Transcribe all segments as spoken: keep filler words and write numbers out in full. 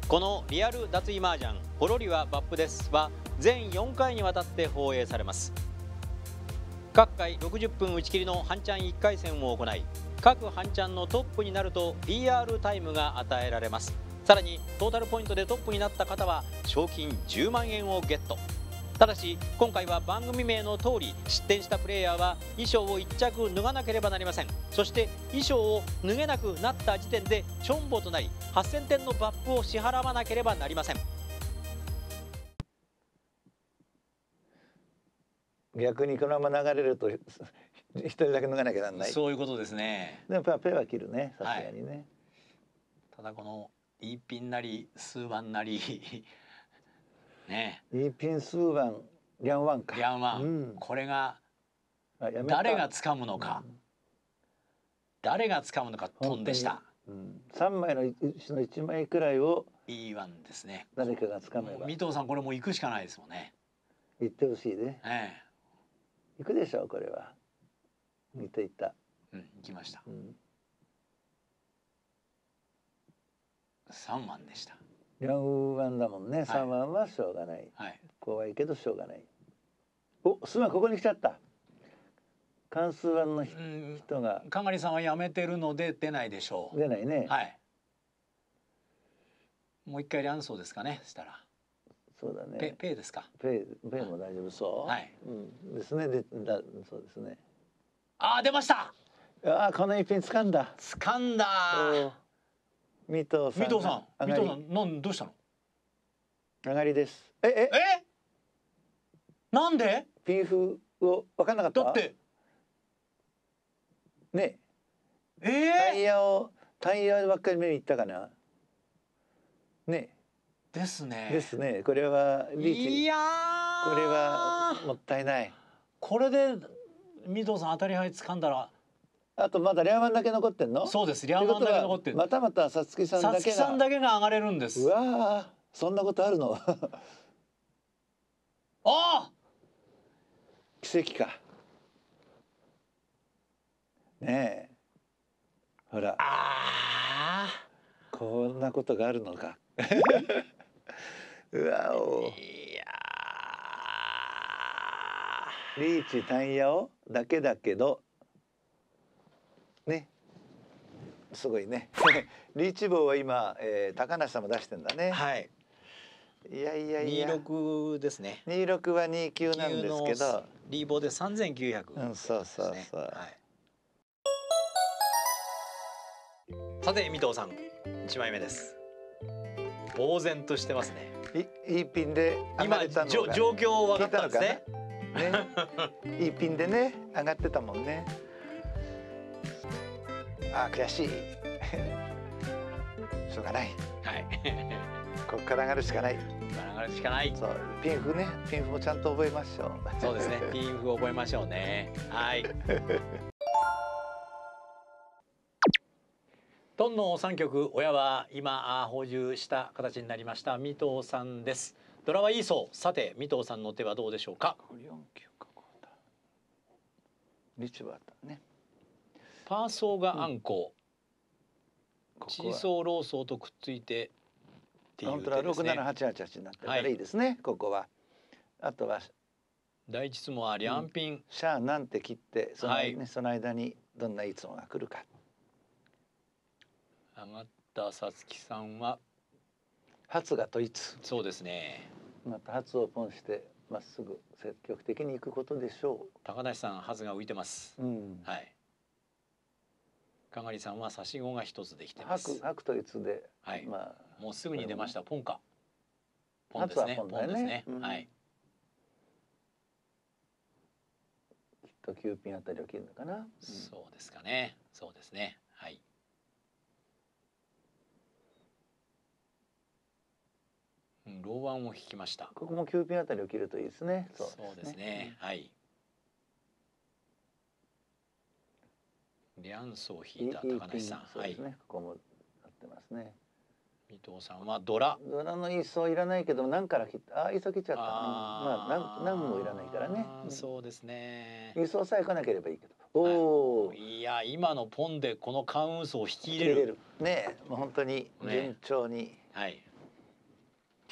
このリアル脱衣麻雀ポロリはバップですは全よんかいにわたって放映されます。各回ろくじゅっぷん打ち切りの半チャンいっかい戦を行い、各半チャンのトップになると ピーアール タイムが与えられます。さらにトータルポイントでトップになった方は賞金じゅうまんえんをゲット。ただし今回は番組名の通り、失点したプレイヤーは衣装をいっちゃく脱がなければなりません。そして衣装を脱げなくなった時点でチョンボとなりはっせんてんのバップを支払わなければなりません。 逆にこのまま流れると一人だけ脱がなきゃなんない。 そういうことですね。 でもやっぱペは切るね、さすがにね、はい、 ただこのイーピンなりスーワンなりね、 イーピンスーワンリャンワンか、 リャンワン、うん、これが誰が掴むのか、うん、誰が掴むのかトンでした。 うん、さんまいのうちのいちまいくらいをイーワンですね。 誰かが掴めば。 三藤さんこれもう行くしかないですもんね。 行ってほしいね。 ええ、 行くでしょうこれは。見ていった。 うん、行きました。 うん、 さんばんでした。 リャンワンだもんね。はい、さんばんはしょうがない。はい、怖いけどしょうがない。お、すまんここに来ちゃった。関数ワンの人が。 かがりさんは辞めてるので出ないでしょう。 出ないね。 はい。もう一回リャンソーですかね。したら。 そうだね。 ペペイですか。 ペイペイも大丈夫そう。 はい。 うん、ですね。でだそうですね。 ああ出ました。 ああこの一品掴んだ。 掴んだ。 三藤さん。 三藤さん。三藤さんなんどうしたの。 上がりです。えええ。なんで？ ピンフを分かんなかった。 だって。 ね。 ええ。 タイヤをタイヤばっかり目にいったかな。ね。 ですね。 ですね。これはリーチ。 いやこれはもったいない。 これで三藤さん当たり牌掴んだら。 あとまだリャンワンだけ残ってんの？ そうです。リャンワンだけ残ってる。 またまたさつきさんだけが。 さつきさんだけが上がれるんです。 うわそんなことあるの？ああ。 奇跡か。ねえ。ほら。 ああ。 こんなことがあるのか。うわお。 いやリーチタイヤをだけだけどねすごいね。リーチ棒は今、えー、高梨さんも出してんだね。 はい。 いやいやいや。 にじゅうろくですね。 にじゅうろくはに級なんですけど。 リーボーでさんぜんきゅうひゃく、ね。 うんそうそうそう。はい、 さて三藤さんいちまいめです。呆然としてますね。 いいいピンで上がれたのが今状況分かったんですね。 ね、いいピンでね上がってたもんね。あ悔しい。しょうがない。 はい。 ここから上がるしかない。 上がるしかない。 そうピンフねピンフもちゃんと覚えましょう。 そうですね。ピンフ覚えましょうね。はい。トンのさんきょく親は今放充した形になりました三藤さんです。ドラはいいそう。さて三藤さんの手はどうでしょうか。 よんきゅうかこうだ。リチはあったね。 パーソーがアンコウ、チーソーローソーとくっついてっていう手ですね。 本当はろくななはちはちはちになってるからいいですね、はい、ここは。あとは第一質問はリャンピン、うん、 シャーなんて切ってその、ねはい、その間にどんないい質問が来るか。 上がったさつきさんは初が統一。 そうですね。 また初をポンしてまっすぐ積極的に行くことでしょう。 高梨さん初が浮いてます、うん、はい。かがりさんは差し子が一つできてます。 白白統一で、 はい、まあもうすぐに出ました。ポンかポンですね。ポンですね、うん、はい。 きっときゅうピンあたりを切るのかな、うん、 そうですかね。そうですね。はい。ローワンを引きました。 ここもきゅうピンあたりを切るといいですね。 そうですね。はい。リャンソを引いた高梨さん。 そうですね。ここもなってますね。 三藤さんはドラ。 ドラのイーソーいらないけど何から切った。あ、イーソー切っちゃった。まあ何何もいらないからね。 そうですね。 イーソーさえ来なければいいけど。おお。 いや今のポンでこのカウンソを引き入れる。 ねえ、もう本当に順調に。 はい。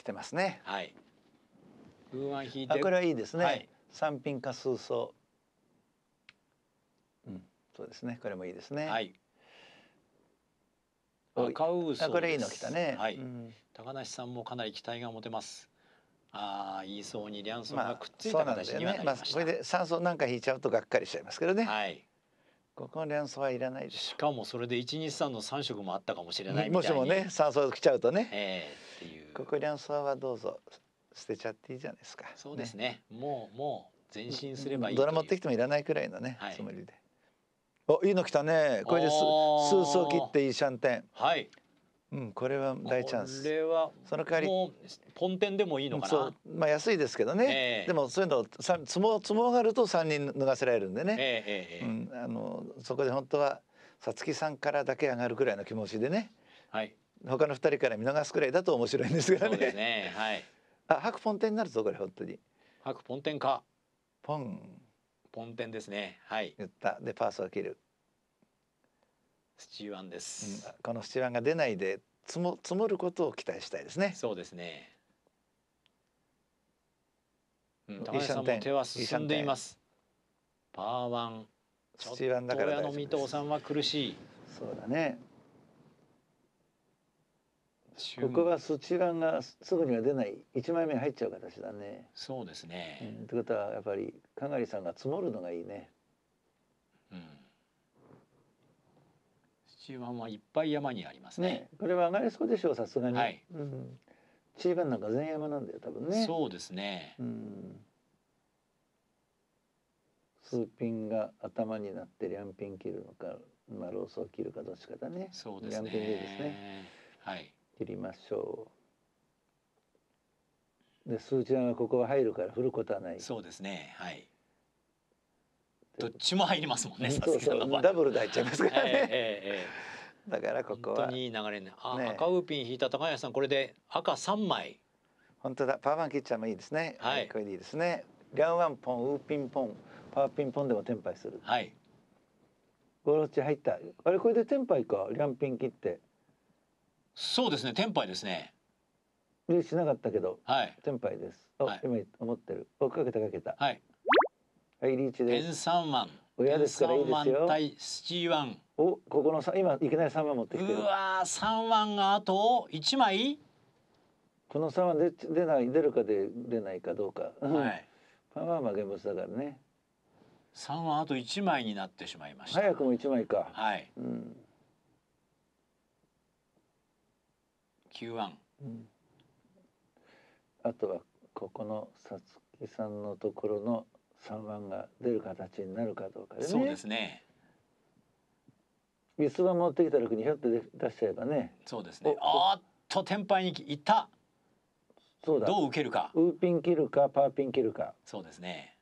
来てますね。 はい。ウーワン引いて。 あ、これはいいですね。 はい、 三品か数層。うん、そうですね。これもいいですね。 はい。 おい赤ウーソーです。 あ、これいいの来たね。 はい。 うん、 高梨さんもかなり期待が持てます。ああ、いい層にリャンソンまあがくっついそうなんた形にはだよね。まあなりました。 これで三層なんか引いちゃうとがっかりしちゃいますけどね。 はい。 ここのリャンソンはいらないでしょ。 しかもそれでいち、に、さんのさん色もあったかもしれないみもたいに。 しもね、三層来ちゃうとね。 ええっていう。 ここリャンソンはどうぞ捨てちゃっていいじゃないですか。 そうですね。もうもう前進すればいいという。 ドラ持ってきてもいらないくらいのね、 はい、 つもりで。お、いいの来たね。これです数層切っていいシャンテン。 はい。 うん、これは大チャンス。 これはその代わりもうポンテンでもいいのかな。 そう、まあ安いですけどね。 えー、 でもそういうのさ積も積も上がると三人脱がせられるんでね。 えーえーうん、あのそこで本当はさつきさんからだけ上がるくらいの気持ちでね。 はい。 他の二人から見逃すくらいだと面白いんですがね。 そうですね。はい。 あ、白ポンテンになるぞこれ本当に。 白ポンテンか。 ポン。 ポンテンですね。はい。 言ったでパースを切る。 スチーワンです、 うん、このスチーワンが出ないで積も積もることを期待したいですね。 そうですね。うん、高橋さんも手は進んでいます。パーワン。ちょっと親の水戸さんは苦しい。 そうだね。ここはスチーワンがすぐには出ないいちまいめ入っちゃう形だね。 そうですね。 うん、ということはやっぱりかがりさんが積もるのがいいね。 うん。スチーワンはいっぱい山にありますね。 ね、これは上がりそうでしょうさすがに。 はい。 うん。チーバンなんか全山なんだよ多分ね。 そうですね。 うん。数ピンが頭になってリャンピン切るのか、まあロースを切るかどっちかだね。 そうですね。 リャンピンでいいですね。 はい。 切りましょう。で数値がここは入るから振ることはない。 そうですね。はい。どっちも入りますもんね。 そうそうダブルで入っちゃいますからね。えーえー、だからここは本当にいい流れね。あ、 ね、 赤ウーピン引いた高橋さんこれで赤三枚。 本当だ。パーワン切っちゃもいいですね。 はい。 これでいいですね。リャンワンポンウーピンポンパーピンポンでもテンパイする。 はい。 ゴロッチ入った。あれこれでテンパイか。リャンピン切って。 そうですね。テンパイですね。 リーチしなかったけど。 はい。 テンパイです。お、はい、今思ってる。お、かけたかけた。 はい。 はい、リーチです。 ペン三万。 親ですからいいですよ。 対スチーワン。 お、ここのさ今いきなり三万持ってきてる。 うわー、三万があと一枚。 この三万で出ない出るかで出ないかどうか。 はい。 パーマは現物だからね。 三万あと一枚になってしまいました。 早くも一枚か。 はい。 うん。 九万。 うん。あとはここのさつきさんのところの三万が出る形になるかどうかでね。 そうですね。 椅子は持ってきた時にひょっと出しちゃえばね。 そうですね。おっとテンパイにいった。 そうだ。 どう受けるか。 ウーピン切るかパーピン切るか。 そうですね。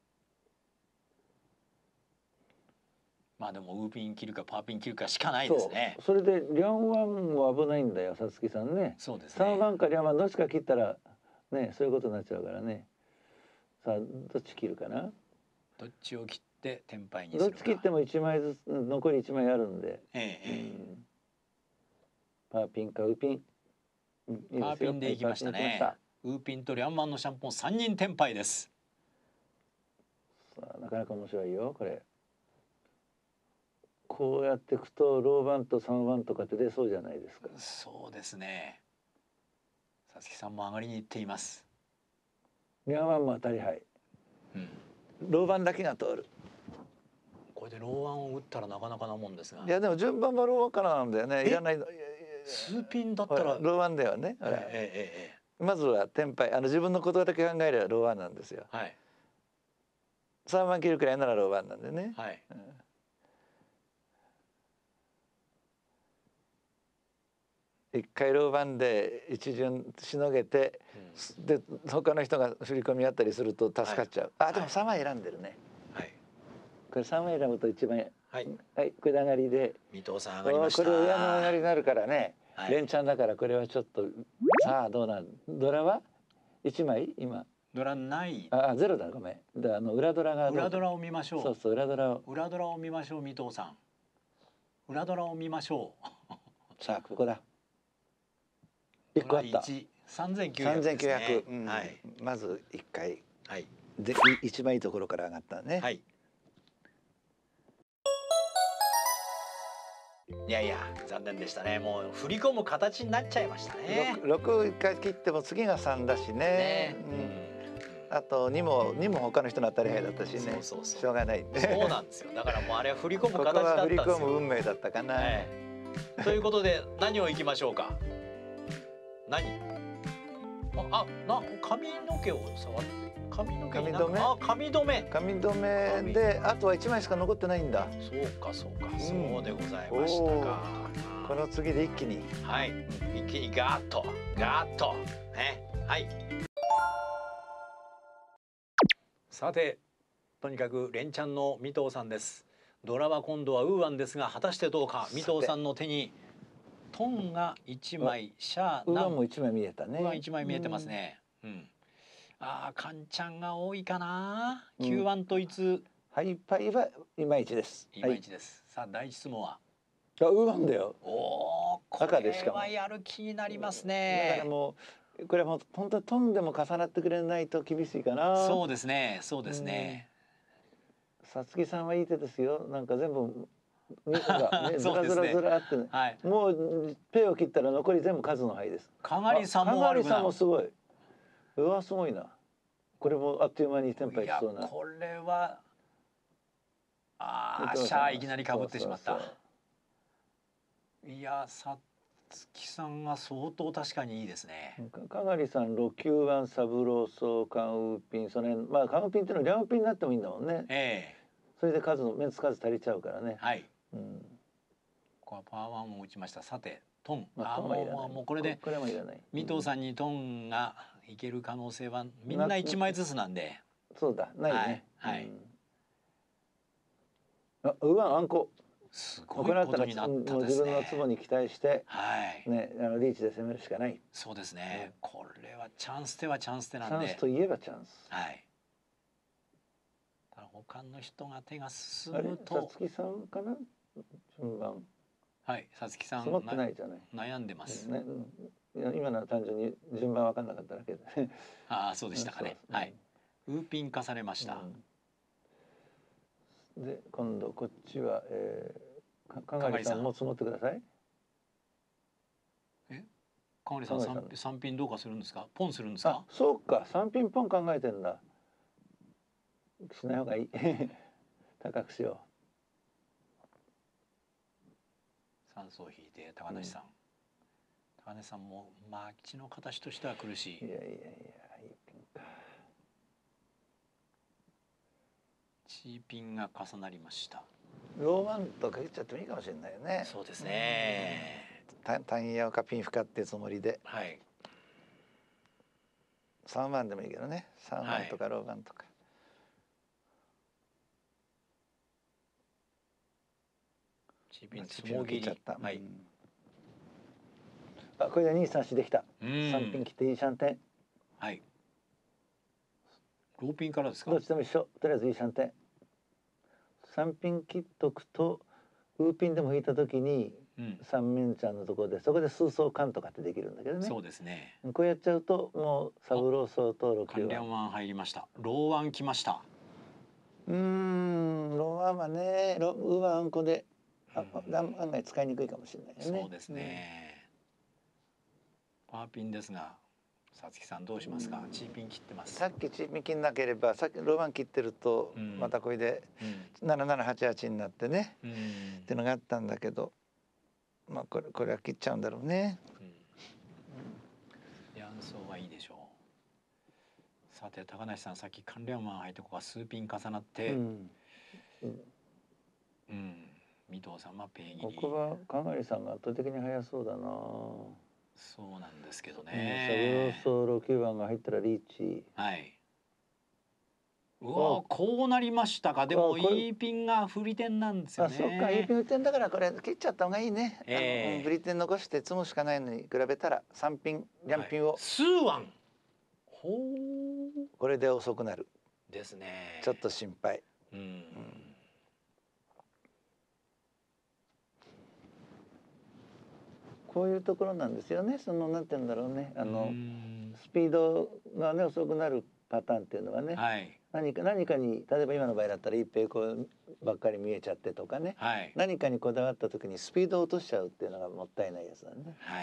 まあでもウーピン切るかパーピン切るかしかないですね。 そ, それでリャンワンも危ないんだよさつきさんね。 そうですね。 三ワンかリャンワンどっちか切ったらねそういうことになっちゃうからね。さあどっち切るかな。 どっちを切ってテンパイにするか。 どっち切っても一枚ずつ残り一枚あるんで。 ええ、うん、 パーピンかウーピン。 うん、いいですよ。パーピンでいきましたね。ウーピンとリャンワンのシャンポン三人テンパイです。 さあなかなか面白いよこれ。こうやっていくとローバンと三ワンとかって出そうじゃないですか。 そうですね。さつきさんも上がりに行っています。 リャンワンも当たり牌。うん。ローバンだけが通る。 これでローワンを打ったらなかなかなもんですが。 いやでも順番はローワンからなんだよね。いらない。 数ピンだったらローワンだよね。ええええ、まずはテンパイあの自分のことだけ考えればローワンなんですよ。はい。三万切るくらいならローワンなんでね。はい。うん、一回ローバンで一巡しのげて、うん、で他の人が振り込みあったりすると助かっちゃう。はい、あでもさんまい選んでるね。はい。これさんまい選ぶと一番はい、はい、これで上がりで水戸さん上がりました。 これ親の上がりになるからね、はい、連チャンだからこれはちょっとさあどうなんドラはいちまい今ドラない。 あゼロだごめん。であの裏ドラが裏ドラを見ましょう。 そうそう裏ドラを裏ドラを見ましょう水戸さん。裏ドラを見ましょう。 さあここだ。一個あった。 さんぜんきゅうひゃくですね。 さんぜんきゅうひゃく、うん、 はい。 まずいっかい、 はい。 で一番いいところから上がったね。 はい。いやいや残念でしたね。もう振り込む形になっちゃいましたね。 ろくいっかい切っても次がさんだしね。ね、うん、あとにもにも他の人の当たり前だったしね。そうそうそう、しょうがない。そうなんですよ。だからもうあれは振り込む形だったんですよ。ここは振り込む運命だったかな。ええ、ということで何をいきましょうか。何？あ、あ、な髪の毛を触って。髪の毛になんか、あ、髪留め。髪留めで、あとはいちまいしか残ってないんだ。そうかそうか、うん、そうでございましたか。この次で一気に、はい、一気にガーッとガーッとね、はい。さて、とにかく連チャンの三藤さんです。ドラは今度はウーアンですが、果たしてどうか。三藤さんの手にトンが一枚、シャーナン、ウーアンも一枚見えたね。ウーアン一枚見えてますね。うん。ああ、カンちゃんが多いかな。きゅうばん統一。ハイパイはいまいちです。いまいちです。さあ第一質問は。あ、ウーワンだよ。おお、これはやる気になりますね。だからもうこれはもう本当に飛んでも重なってくれないと厳しいかな。そうですね、そうですね。さつきさんはいい手ですよ。なんか全部ね、ずらずらずらって、はい、もうペを切ったら残り全部数の牌です。かがりさんも悪くない。かがりさんもすごい。うわ、すごいな。これもあっという間にテンパイしそうな。これはああ、シャーいきなりかぶってしまった。いや、さつきさんが相当確かにいいですね。かがりさん、ロキューワン、サブローソー、カンウーピン、その辺、まあカンウーピンっていうのは両ピンになってもいいんだもんね。ええ。それで数のメンツ数足りちゃうからね。はい。うん。ここはパワーワンを打ちました。さて、トン。まあ、トンはいらない。もうこれでこれもいらない。三藤さんにトンがいける可能性はみんな一枚ずつなんで。そうだ、ないね。はい。あ、うわ、あんこ。すごいことになったですね。自分のツボに期待して、はい。ね、あのリーチで攻めるしかない。そうですね。これはチャンス手はチャンス手なんで。チャンスといえばチャンス。はい。他の人が手が進むと。さつきさんかな。順番。はい、さつきさん。揃ってないじゃない。悩んでます。ね、今のは単純に順番分かんなかっただけで。ああ、そうでしたかね。はい。ウーピン化されました。で、今度こっちは、えー、かがりさんも積もってください。え、かがりさん三三ピンどうかするんですか。ポンするんですか。そうか、三ピンポン考えてんだ。しない方がいい。高くしよう。三層引いて高梨さん。高梨さんもまあ口の形としては苦しい。いやいやいや、いいピンか。チーピンが重なりました。ローワンとか言っちゃってもいいかもしれないよね。そうですね。単ヤかピンフかってつもりで。はい。三番でもいいけどね。三番とかローワンとか。チーピンつもぎり。はい。あ、これで二三四できた。三ピン切っていいシャンテン。はい。ローピンからですか。どっちでも一緒。とりあえずいいシャンテン。三ピン切っとくとウーピンでも引いた時に三面ちゃんのところでそこで数層カンとかってできるんだけどね。そうですね。こうやっちゃうともうサブローソーとロキューワン。関連ワン入りました。ローワン来ました。うーん、ローワンはね、ロウーワンあんこであ案外使いにくいかもしれないよね。そうですね。パーピンですが。さつきさんどうしますか。チーピン切ってます。さっきチーピン切んなければさっきローワン切ってるとまたこれでななななはちはちになってね、うん、っていうのがあったんだけど、まあこれこれは切っちゃうんだろうね。ヤンソーはいいでしょう。さて高梨さん、さっき関連マン入ってここは数ピン重なって、うん、うん、三藤さんはペイ切り。ここはかがりさんが圧倒的に速そうだな。そうなんですけどね。サブローソーロきゅうばんが入ったらリーチ。はい。うわ、こうなりましたか。でもいいピンが振り点なんですよね。あ、そうか、いいピン振り点だからこれ切っちゃった方がいいね。えー、あの振り点残して積むしかないのに比べたら三ピン、両ピンを。数ワン。ほう。これで遅くなる。ですね。ちょっと心配。うん。うん、 こういうところなんですよね。そのなんて言うんだろうね。あのスピードがね遅くなるパターンっていうのはね。はい、何か何かに例えば今の場合だったら一平こうばっかり見えちゃってとかね。はい、何かにこだわった時にスピードを落としちゃうっていうのがもったいないやつだね。はい。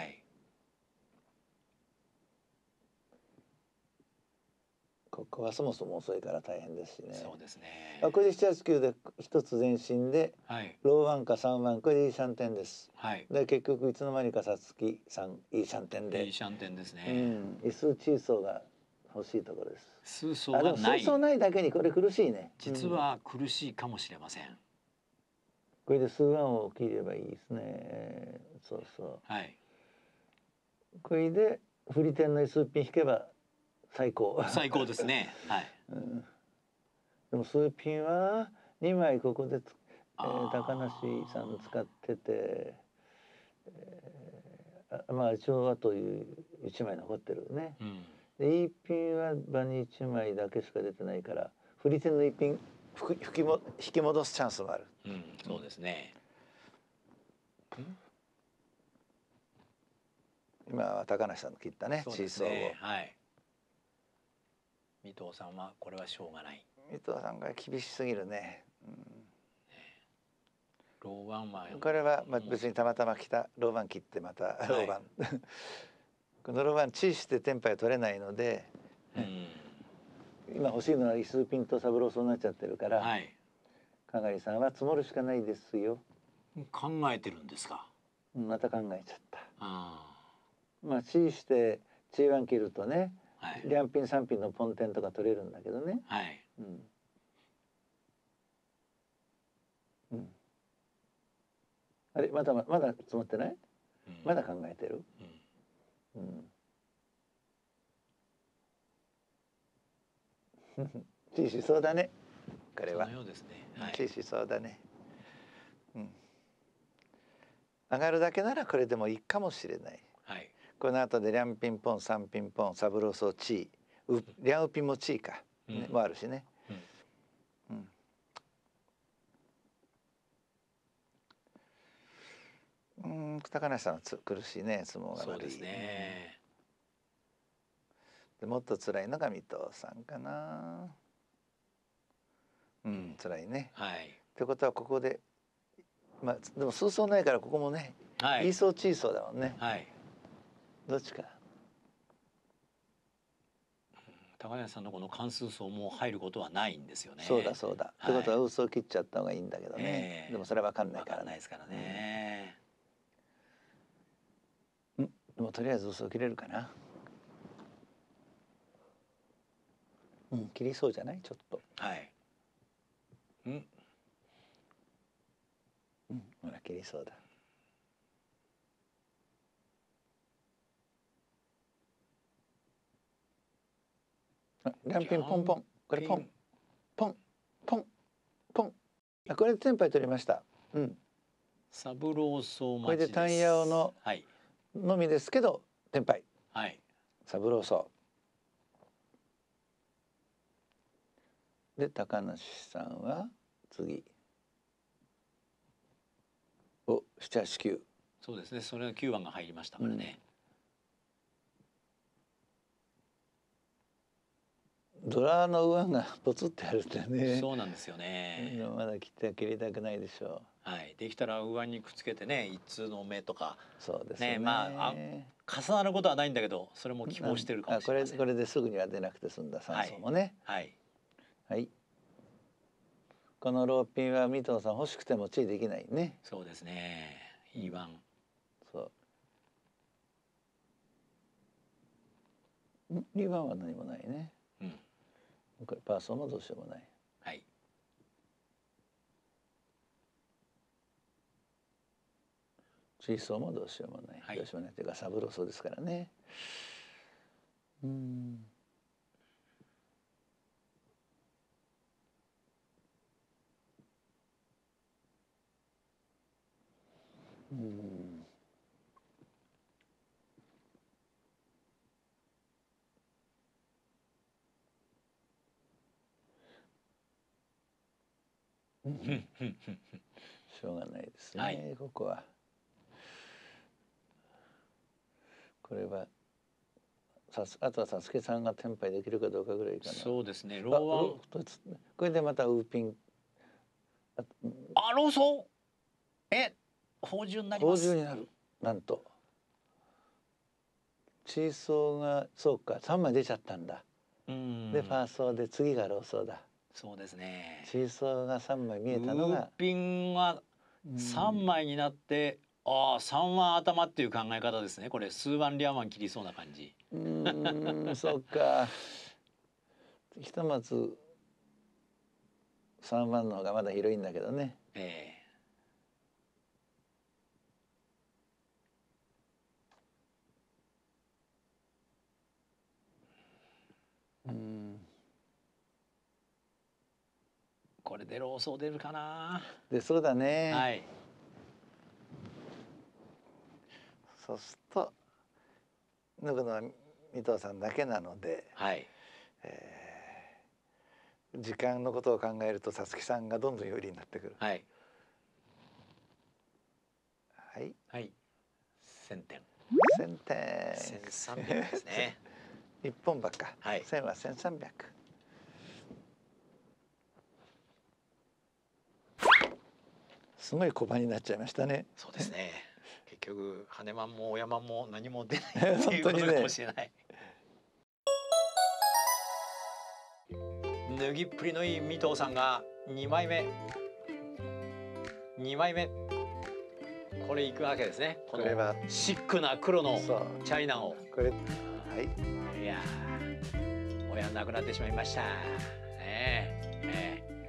ここはそもそも遅いから大変ですしね。そうですね。これでななはちきゅうで一つ前進で、はい、ローワンかさんワン、これでいいシャンテンです。はい、で結局いつの間にかさつきさんいいシャンテンで。いいシャンテンですね。うん、イスチーソーが欲しいところです。数層がない。あ、でも数層ないだけにこれ苦しいね。実は苦しいかもしれません。うん、これで数ワンを切ればいいですね。そうそう。はい。これで振り点の数ピン引けば最高。最高ですね。はい。うん、でも数ピンはにまいここで、えー、高梨さん使ってて、えー、まあ一応あといういちまい残ってるね。うん、でいいピンは場にいちまいだけしか出てないから振り点のいちピン引きも引き戻すチャンスもある。うん、そうですね。うん、今は高梨さんの切ったね、チーソーを。はい。三藤さんはこれはしょうがない。三藤さんが厳しすぎるね。うん、ローワンはこれはまあ別にたまたま来たローワン切ってまたローワン、はい、このローワンチーしてテンパイ取れないので、うん、今欲しいのはイスピンとサブローソーになっちゃってるから、はい、かがりさんは積もるしかないですよ。考えてるんですか。また考えちゃった。あ、まあチーしてチーワン切るとね、はい、両ピンさんピンのポンテンとか取れるんだけどね。はい、うん、うん、あれまだまだ積もってない？うん、まだ考えてる？うん、うん、チーしそうだね。これは。そのようですね。はい、チーしそうだね。うん。上がるだけならこれでもいいかもしれない。はい。この後でリャンピンポン、サンピンポン、サブローソーチー、リャンウピンもチーか、ね、うん、もあるしね。うん。うん、うん、高梨さんはつ苦しいね、相撲が悪い。そうですね。でもっと辛いのが水戸さんかな。うん、辛いね。はい。ってことはここで、まあでも数層ないからここもね、はい、イーソーチーソーだもんね。はい。どっちか。高梨さんのこの関数層も入ることはないんですよね。そうだそうだ。はい、ってことは嘘を切っちゃった方がいいんだけどね。えー、でもそれは分かんないから、ね。分かんないですからね。うん、でもとりあえず嘘を切れるかな。うん、切りそうじゃないちょっと。はい。うん。うん、ほら切りそうだ。リャンピンポンポン、これポンポンポンポン、あ、これでテンパイ取りました。うん。サブローソー待ちです。これでタンヤオののみですけどテンパイ。はい。サブローソー。で高梨さんは次。お、ななはちきゅう。そうですね。それがきゅうばんが入りましたからね。ドラの上がポツってやるってね。そうなんですよね。まだ切って切りたくないでしょう。はい。できたら上にくっつけてね、一通の目とか。そうですね。ね、まあ、あ重なることはないんだけど、それも希望してるかもしれません。これこれですぐには出なくて済んださん層もね。はい。はい。このローピンは三藤さん欲しくてもチーできないね。そうですね。いいワン。そう。にばんは何もないね。うん。これパーソンもどうしようもない。はい。チーソーもどうしようもない。はい、どうしようもないというかサブローソーですからね。うん。うん。しょうがないですね、はい、ここは。 これはさすあとはサスケさんがテンパイできるかどうかぐらいかな。 そうですね。ローワン。 これでまたウーピン。 あ、ローソン。え、芳醇になります。 芳醇になる。なんと。チーソーがそうかさんまい出ちゃったんだ。うん。でファーソーで次がローソーだ。 そうですね。 チーソーがさんまい見えたのが。 ウーピンはさんまいになって。ああ、三腕頭っていう考え方ですね。これ数腕両腕切りそうな感じ。 うん、そうか。ひとまず三腕の方がまだ広いんだけどね。ええ。うん。これでローソー出るかな。 で、そうだね。 はい。 そうすると脱ぐのは三藤さんだけなので、はい、えー、時間のことを考えると皐月さんがどんどん有利になってくる。はい。はい。 はい。千点。 千点。 千三百ですね。 一本馬か。はい。千は千三百。すごい小判になっちゃいましたね。 そうですね。結局羽マンも親マンも何も出ないっていうことかもしれない。脱ぎっぷりのいい三藤さんがにまいめにまいめこれいくわけですね。これはシックな黒のチャイナをこれ、はい、 いや親亡くなってしまいましたねえ、ねえ。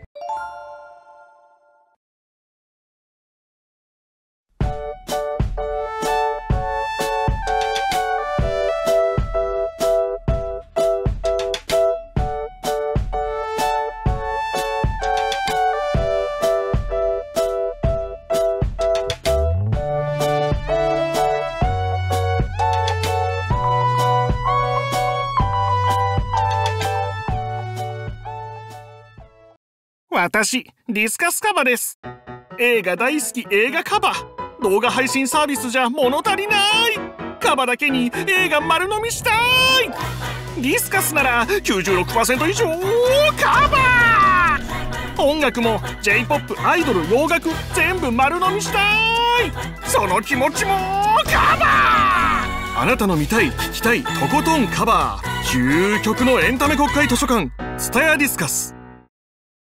私ディスカスカバです。映画大好き映画カバ。動画配信サービスじゃ物足りない。カバだけに映画丸飲みしたい。ディスカスなら きゅうじゅうろくパーセント 以上カバー。音楽も ジェイポップ アイドル洋楽全部丸飲みしたい。その気持ちもカバー。あなたの見たい聞きたいとことんカバー。究極のエンタメ国会図書館ツタヤディスカス。